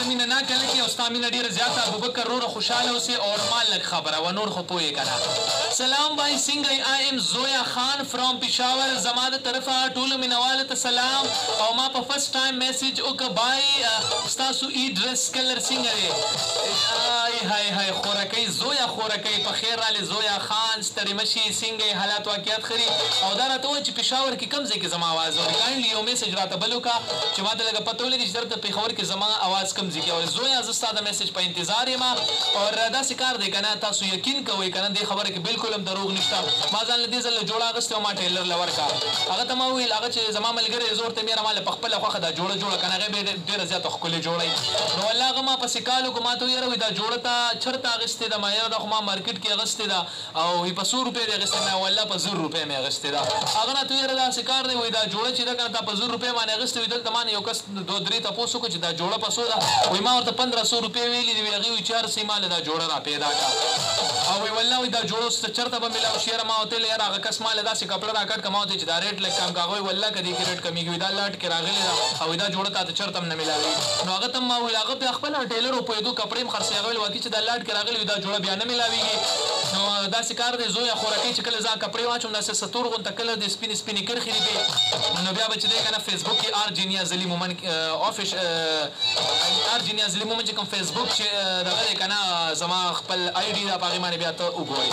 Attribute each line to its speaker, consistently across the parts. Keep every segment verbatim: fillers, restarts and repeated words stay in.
Speaker 1: تمینه نه کله کې او ستا مینه ډېره زیاته ابوبکر روره خوشحاله اوسې اور ما لږ خبره وه نور خو پوهې که نه سلام بھائی څنګه یې آی ایم زویا خان فرام پېښور زما د طرفه ټولو مینوالو ته سلام او ما په فرست ټایم میسج وکړه بای ستاسو ای ډرس کلر څنګه دی ای هی هی خورکۍ زویا خورکۍ په خیر رالې زویا خان ستړې مه شي څنګه یې حالات واقعیت خري او دا راته ووایه چې پېښور کې کوم ځای کې زما اواز اوري کاینډلي یو میسج راته بل وکړه چې ما ته لږه پته ولګي چې دلته پېښور کې زما اواز کوم ځای کې اوري زویا زه ستا د میسج په انتظار یم او داسې کار دی که نه تاسو یقین کوئ که نه دې خبره کې بالکل هم دروغ نشته ما ځان له دې ځل له جوړه اخیستې او ما ټیلر له ورکړه هغه ته ما وویل هغه چې زما ملګری زور ته میره ما له په خپله خوښه دا جوړه جوړه که نه هغې به یې ډېره زیاته ښکلې جوړی نو والله هغه ما پسې کال وکړو ما ته ویره وایي دا جوړه ته چېرته اخیستې ده ما یاره دا خو ما مارکېټ کې اخیستې ده او په څو روپۍ دې اخیستې ما والله په زر روپۍ مې اخیستې ده هغه راته ویره داسې کار دی وایي دا جوړه چې ده که نه تا په زر روپۍ باندې اخیستې وي دلته ما نه یو کس دو درې تپوس وکړو چې دا جوړه په څو ده وایي ما ورته پندره سو روپۍ ویلي دي وایي هغې وایي چې هر څه ما له دا جوړه را پیدا کړه او وایي والله وایي دا جوړه اوس چېرته به میلاو شي یاره ما ورته ویل یاره هغه کس ما له داسې کپړه را کټ کړه ما ورته چې دا ریټ لږ کم کړه هغه وایي والله که دې کې ریټ کمیږي وایي دا لاټ کې راغلې ده او دا جوړه تا ته چېرته هم نه میلاوي نو هغه ته هم ما وویل هغه بیا خپله ټیلر و پوهېدو کپړې هم خرڅوي هغه ویل واقعي چې دا لاټ کې راغلې وي دا جوړه بیا نه میلاویږي نو داسې کار دی زویه خورکۍ چې کله زه کپړې واچوم داسې ستور غونته کلر دی سپینې سپینې کرښې دي پې نو بیا به چې دی که نه فیسبوک کې آر جینیا زلي مومن آفش آر جینیا زلي مومن چې کوم فیسبوک چې دغه دی که نه زما خپل آی ډي ده په هغې باندې بیا ته وګورئ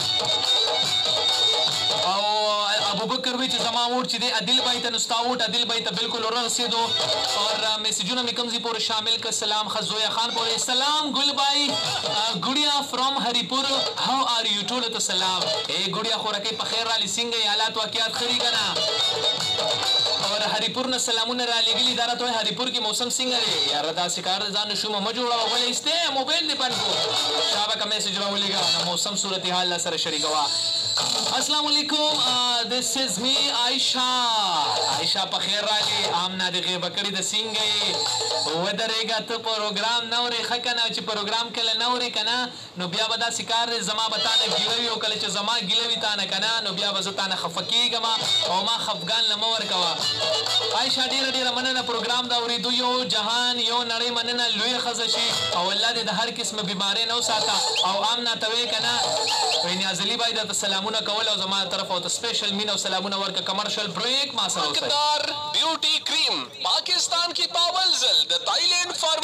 Speaker 1: او ابوبکر وی چې زما ووټ چې دی عادل بھائی ته نو ستا ووټ عادل بھائی ته بالکل ورسېدو اور میسیجونه مې کوم ځای پورې شامل کړه سلام ښه زویا خان پورې سلام ګل بھائی ګوړیا فرام هریپور هاو آر یو ټولو ته سلام ای ګوړیا خورکۍ په خیر رالې څنګه یې حالات واقعیات ښه دي که نه اور هریپور نه سلامونه رالیږلي دا راته وایي هریپور کې موسم څنګه دی یاره داسې کار ځان شومه مه جوړوه ولې ایستې موبایل دې بند کړو شابه که میسج راولېږه موسم صورتحال لا سره شریکوه السلام علیکم دس از می عائشہ عائشہ په خیر راغلې آمنا دې غیبه کړې د څنګه یې ودرېږه ته پروګرام نه اورې ښه که نه چې پروګرام کله نه اورې که نه نو بیا به داسې کار دی زما به تا نه ګیله وي او کله چې زما ګیله وي تا نه که نه نو بیا به زه تا نه خفه کېږم او ما خفګان له مه ورکوه عائشہ ډېره ډېره مننه پروګرام د اورېدو یو جهان یو نړۍ مننه لویه ښځه شي او الله دې د هر قسمه بیمارۍ نه وساته او آمنا ته وایې که نه وایي نیازعلي بھائی درته سلامونه کول او زما طرف او ته سپیشل مینه او سلامونه ورکړه کمرشل بریک ما سره اوسئ
Speaker 2: بیوټي کریم پاکستان کی پاول زل د تایلینډ فارم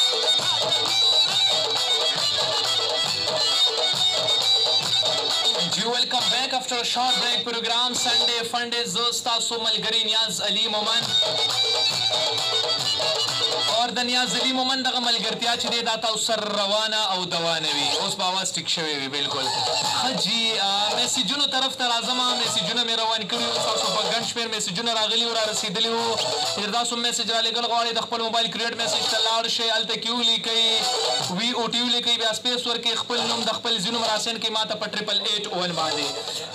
Speaker 1: جی ویلکم بیک افټر شارٹ بریک پروګرام سنډے فنډے زه ستاسو ملګري نیاز علي مومن اور د نیاز علي مومن دغه ملګرتیا چې دی دا تاسو سره روانه او دوانه وي اوس به اواز ټیک شوی وي بالکل ښه جي میسیجونو طرف ته راځم میسیجونه مې روان کړي وو ستاسو په ګڼ شمېر میسیجونه راغلي وو را رسېدلي وو چې تاسو میسیج رالېږل غواړئ د خپل موبایل کریټ میسیج ته لاړ شئ هلته کې ولیکئ وي او ټي ولیکئ بیا سپیس ورکئ خپل نوم د خپل ځینو مراسین کې ما ته په ټریپل ایټ ون باندې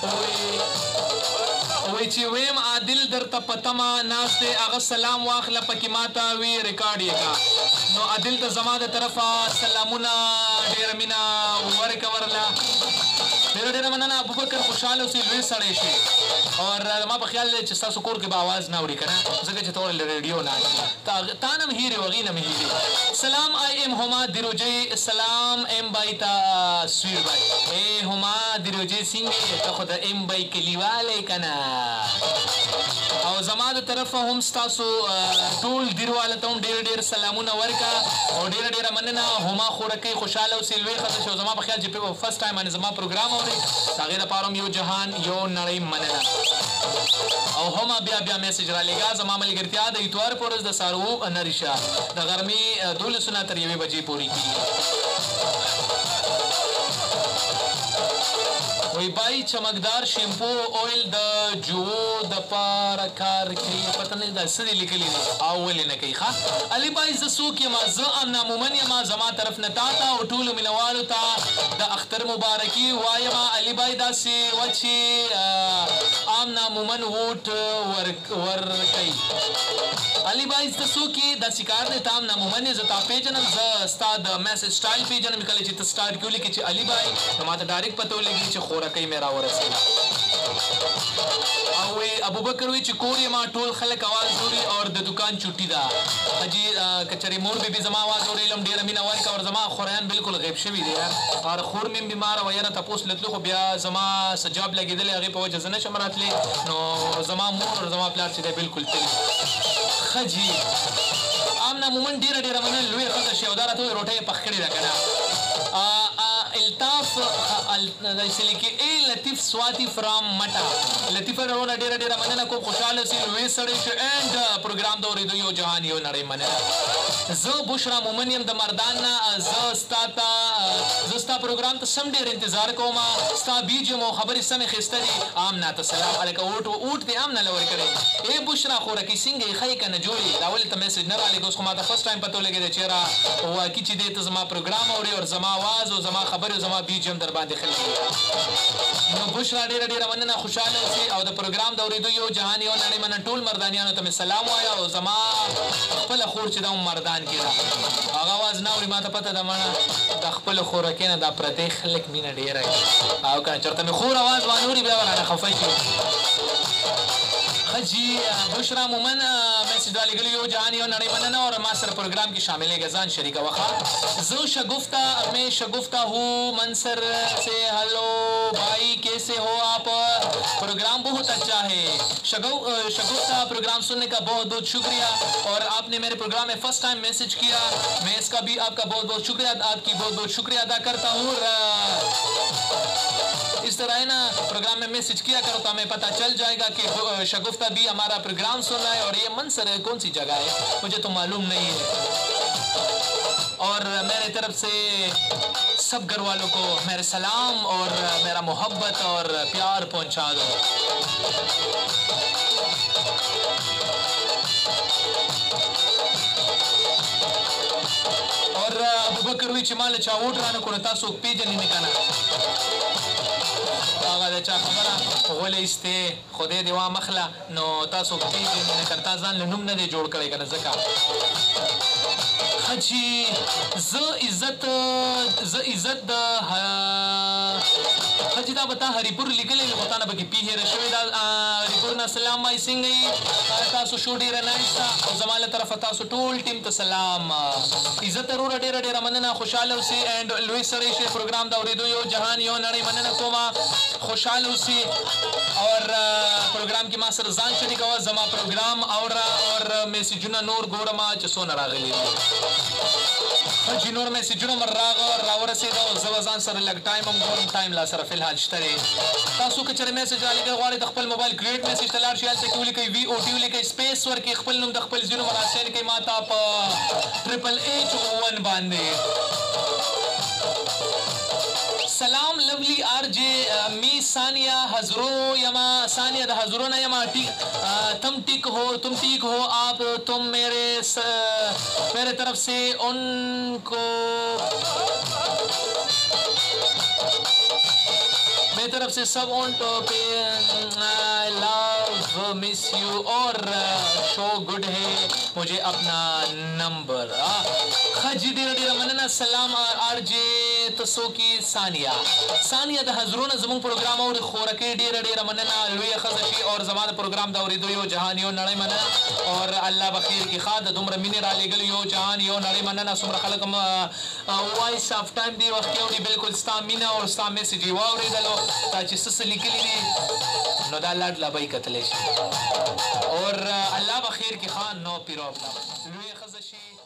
Speaker 1: وایي چې ویم عادل درته په تمه ناست دی هغه سلام واخله پکې ما ته وي ریکارډ یې کا نو عادل ته زما د طرفه سلامونه ډېره مینه ورکړه ورله ډېره ډېره مننه ابوبکر خوشحاله اوسئ لوی سړی شي اور ما په خیال دی چې ستاسو کور کې به آواز نه اوري که نه ځکه چې ته له ریډیو نه تا نه م هیرې و هغې نه م هیرې سلام آی ایم هما دیروجی سلام ایم بای تا سویر بای ای هما دیروجی څنګه ته خو د ایم بای کلیوالی که نه او زما د طرفه هم ستاسو ټول دیرواله ته هم ډېر ډېر سلامونه ورکړه او ډېره ډېره مننه هما خورکۍ خوشحاله اوسئ لوی ښځه شي او زما په خیال چې فرست ټایم باندې زما پروګرام اورئ د هغې دپاره هم یو جهان یو نړۍ مننه او هما بیا بیا میسج رالیږه زما ملګرتیا د اتوار په ورځ د سهار اوه نري شه د غرمې دولسو نه تر یوې بجې پورې کېږي وی بای چمکدار شیمپو اویل د جوو د پاره کار کوي پته نه دا څه دي لیکلي دي او ولې نه کوي ښه علي بای زه څوک یم زه امنا مومن یم زما طرف نه تا ته او ټولو مینوالو ته د اختر مبارکي وایم علي بای داسې وه چې امنا مومن ووټ ورکوي علي بھائی تاسو کې دا سکار دې تام نامومن زه تا پیژنم زه ستا د میسج سټایل پیژنم کله چې ته سٹارټ کې ولیکې چې علي بھائی نو ما ته ډایرکټ پته ولګي چې خوراکۍ مې راورسېده او ابوبکر وی چې کور یې ما ټول خلک اواز اوري او د دکان چوټي ده حاجي کچري مور بي بي زما اواز اوري لم ډیره مینه ورکا او زما خوریان بالکل غیب شوی دی یار او خور مې بیمار و یاره تاسو لتلو خو بیا زما سجاب لګیدل هغه په وجه زنه شمراتلې نو زما مور او زما پلار چې دی بالکل تل خجي امنا مومن ډیره ډیره منل لوی خدای شي او دا راته روټه پخکړی دا کنه الطاف السلیکی ای لطیف سواتی فرام مټا لطیف ورونه ډیره ډیره مننه کوم خوشاله سي لوی سړی شه اند پروګرام د اوریدو یو جهان یو نړۍ مننه زه بشرا مومن يم د مردان نه زه ستاتا زه ستا پروګرام ته سم ډیر انتظار کوم ستا بیج مو خبرې سم خسته دي امنا ته سلام علیکم اوټ اوټ دې امنا لور کړي ای بشرا خورکی څنګه خای کنه جوړي راول ته میسج نه را لګوس خو ما ته فرست ټایم پته لګی چې را واکې چې دې ته زما پروګرام اوري او زما आवाज او زما خبره زما بیجم در باندې خلک نو بشرا ډیره ډیره مننه خوشاله اوسئ او د پروګرام د اوریدو یو جهان یو نړۍ مننه ټول مردانیانو ته سلام وایا او زما خپل خور چې د مردان کې دا هغه आवाज نه اوري ماته پته ده مړه د خپل خوراکې نه د پرته خلک مینه ډیره او کنه چرته مې خور आवाज وانوري بیا ورانه خفای شي حجی بشرا مومن میسج ڈالی گلی یو جہانی اور نڑی مننا اور ما سر پروگرام کی شامل ہے گزان شریکہ وخا زو شگفتہ میں شگفتہ ہوں منصر سے ہلو بھائی کیسے ہو آپ پروگرام بہت اچھا ہے شگفتہ پروگرام سننے کا بہت بہت شکریہ اور آپ نے میرے پروگرام میں فرسٹ ٹائم میسج کیا میں اس کا بھی آپ کا بہت بہت شکریہ آپ کی بہت بہت شکریہ ادا کرتا ہوں اس طرح ہے نا پروگرام میں میسج کیا کرو تو ہمیں پتہ چل جائے گا کہ شگفتہ بھی ہمارا پروگرام سن رہا ہے اور یہ منصر ہے کون سی جگہ ہے مجھے تو معلوم نہیں ہے اور میرے طرف سے سب گھر والوں کو میرے سلام اور میرا محبت اور پیار پہنچا دو اور ابوبکر وی چې مال چا ووټ رانه کړو تاسو پیژنې نه کنه هغه د چا خبره غولې ایستې خدای دې وا مخله نو تاسو پیژنې نه کرتا ځان له نوم نه دی جوړ کړی کنه ځکه حجي زه عزت زه عزت د حجي دا بتا هریپور لیکلې خو تا نه پکې پیښې رشوې دا هریپور نه سلام مای څنګه تاسو شو ډېره نایسته او زما له طرفه تاسو ټول ټیم ته سلام عزت وروره ډېره ډېره مننه خوشحاله اوسئ اینډ لوی سړی شي پروګرام د اورېدو یو جهان یو نړۍ مننه کوم خوشحاله اوسئ اور پروګرام کې ما سره ځان شریکوه زما پروګرام اوره اور میسجونه نور ګورم چې څونه راغلي حجي نور میسجونه مر راغه راورسېده او زه ځان سره لږ ټایم هم ګورم ټایم لا سره فلحال شته دی تاسو که چېرې میسج رالېږئ غواړئ د خپل موبایل کریټ میسج ته لاړ شئ هلته کې ولیکئ وي او ټي ولیکئ سپیس ورکړئ خپل نوم د خپل ځینو مراسل کړئ ما ته په ټریپل ایچ ون باندې سلام لولی آر جے می ثانیہ حضرو یما ثانیہ دا حضرو نا یما تم ٹھیک ہو تم ٹھیک ہو آپ تم میرے میرے طرف سے ان کو میری طرف سے سب ان پہ آئی لو مس یو اور شو گڈ ہے مجھے اپنا نمبر خجی ډیره ډیره مننه سلام آر جے تاسو کې ثانیه ثانیه د حضرونه زموږ پروګرام او خورکې ډیره ډیره مننه لوی خزه شي او زما د پروګرام د اورېدو یو جهان یو نړۍ مننه اور الله بخیر کې خا د دومره مینې را لېږلي یو جهان یو نړۍ مننه څومره خلک وایس آف ټایم دی وخت کې اوري بالکل ستا مینه او ستا میسج یې واورېدلو دا چې څه څه لیکلي دي نو دا لاډ لا به یې کتلی شي اور الله بخیر کې خان نو پیرو لوی خزه شي